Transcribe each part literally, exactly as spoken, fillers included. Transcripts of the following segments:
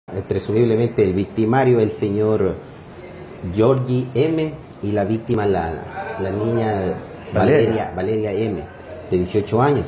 Eh, presumiblemente el victimario, el señor Georgie M, y la víctima, la, la niña Valeria, Valeria M, de dieciocho años,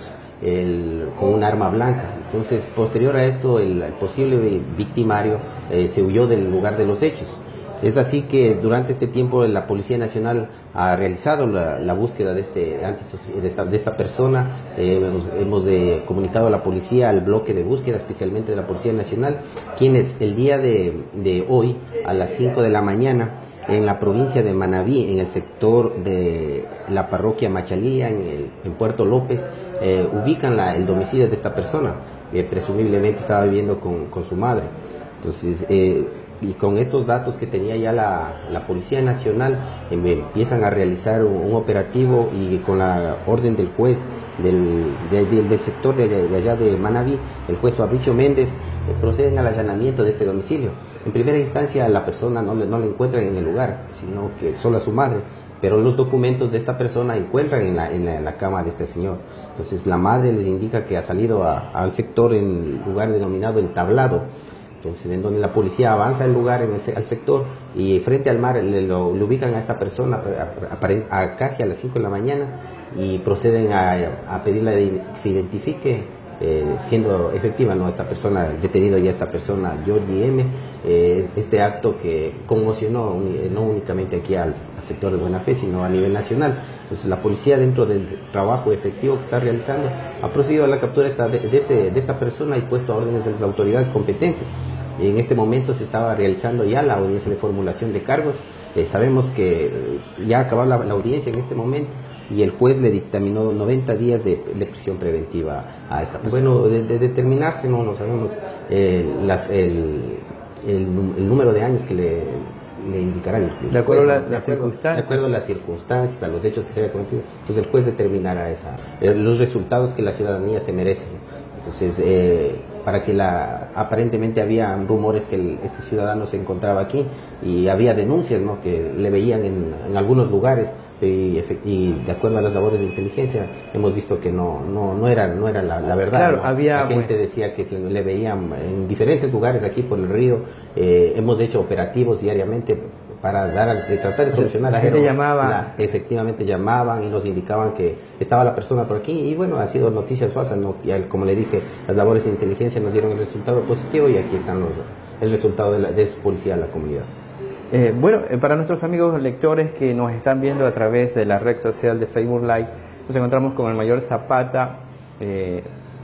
el, con un arma blanca. Entonces, posterior a esto, el, el posible victimario eh, se huyó del lugar de los hechos. Es así que durante este tiempo la Policía Nacional ha realizado la, la búsqueda de, este, de, esta, de esta persona. Eh, hemos hemos de, comunicado a la policía, al bloque de búsqueda, especialmente de la Policía Nacional, quienes el día de, de hoy, a las cinco de la mañana, en la provincia de Manabí, en el sector de la parroquia Machalía, en, el, en Puerto López, eh, ubican la, el domicilio de esta persona, que presumiblemente estaba viviendo con, con su madre. Entonces, eh, y con estos datos que tenía ya la, la Policía Nacional, eh, empiezan a realizar un, un operativo, y con la orden del juez del, de, de, del sector de, de allá de Manabí, el juez Fabricio Méndez, eh, proceden al allanamiento de este domicilio. En primera instancia la persona no, no la encuentran en el lugar, sino que solo a su madre, pero los documentos de esta persona encuentran en la, en la, en la cama de este señor. Entonces la madre les indica que ha salido a, al sector, en el lugar denominado El Tablado. Entonces, en donde la policía avanza al lugar, en el, al sector, y frente al mar le, lo, lo ubican a esta persona a, a, a casi a las cinco de la mañana, y proceden a, a pedirle que se identifique, eh, siendo efectiva, ¿no?, esta persona, detenido ya esta persona, Georgie M. Eh, este acto que conmocionó no únicamente aquí al, al sector de Buena Fe, sino a nivel nacional. Entonces la policía, dentro del trabajo efectivo que está realizando, ha procedido a la captura de esta, de, de, este, de esta persona y puesto a órdenes de las autoridades competentes. En este momento se estaba realizando ya la audiencia de formulación de cargos. Eh, sabemos que ya acabó la, la audiencia en este momento, y el juez le dictaminó noventa días de, de prisión preventiva a esta persona. Bueno, de, de determinarse, no, no sabemos eh, las, el, el, el número de años que le, le indicarán. De acuerdo a la, las la circunstancias. De acuerdo a las circunstancias, a los hechos que se hayan cometido. Entonces el juez determinará esa, eh, los resultados que la ciudadanía se merece. Entonces, eh, para que la, aparentemente había rumores que el, este ciudadano se encontraba aquí, y había denuncias, ¿no?, que le veían en, en algunos lugares, y, y de acuerdo a las labores de inteligencia hemos visto que no no no era no era la, la verdad. Claro, ¿no? había, la gente bueno, decía que le veían en diferentes lugares aquí por el río. Eh, hemos hecho operativos diariamente para dar, de tratar de solucionar. La gente pero llamaba. La, efectivamente llamaban y nos indicaban que estaba la persona por aquí, y bueno, han sido noticias falsas, ¿no? Y como le dije, las labores de inteligencia nos dieron el resultado positivo, y aquí están los, el resultado de, la, de su policía a la comunidad. Eh, bueno, eh, para nuestros amigos lectores que nos están viendo a través de la red social de Facebook Live, nos encontramos con el mayor Zapata eh,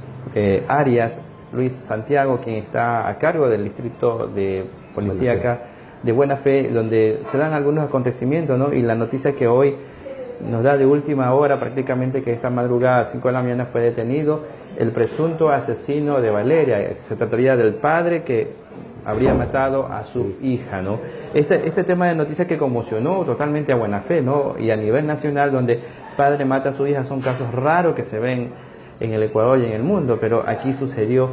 eh, Arias Luis Santiago, quien está a cargo del distrito de policía acá de Buena Fe, donde se dan algunos acontecimientos, ¿no? Y la noticia que hoy nos da de última hora, prácticamente, que esta madrugada a cinco de la mañana fue detenido el presunto asesino de Valeria. Se trataría del padre que habría matado a su hija, ¿no? Este, este tema de noticias que conmocionó totalmente a Buena Fe, ¿no? Y a nivel nacional, donde padre mata a su hija, son casos raros que se ven en el Ecuador y en el mundo, pero aquí sucedió.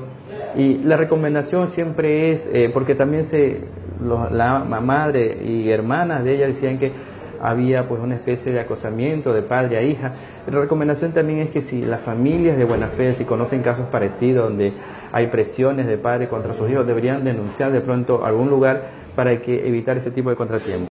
Y la recomendación siempre es, eh, porque también se los, la madre y hermanas de ella decían que había pues una especie de acosamiento de padre a hija. La recomendación también es que si las familias de Buena Fe, si conocen casos parecidos donde hay presiones de padre contra sus hijos, deberían denunciar de pronto a algún lugar para que evitar ese tipo de contratiempos.